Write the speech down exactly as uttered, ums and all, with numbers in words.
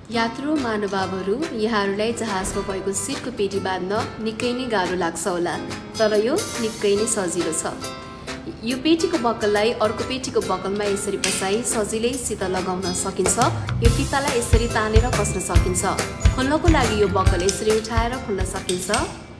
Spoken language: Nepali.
यात्रु महानुभावहरू, यहाँहरूलाई जहाजमा भएको सिटको पेटी बाँध्न निकै नै गाह्रो लाग्छ होला, तर यो निकै नै सजिलो छ। यो पेटीको बक्कललाई अर्को पेटीको बक्कलमा यसरी बसाई सजिलैसित लगाउन सकिन्छ। यो फितालाई यसरी तानेर कस्न सकिन्छ। खोल्नको लागि यो बक्कल यसरी उठाएर खोल्न सकिन्छ।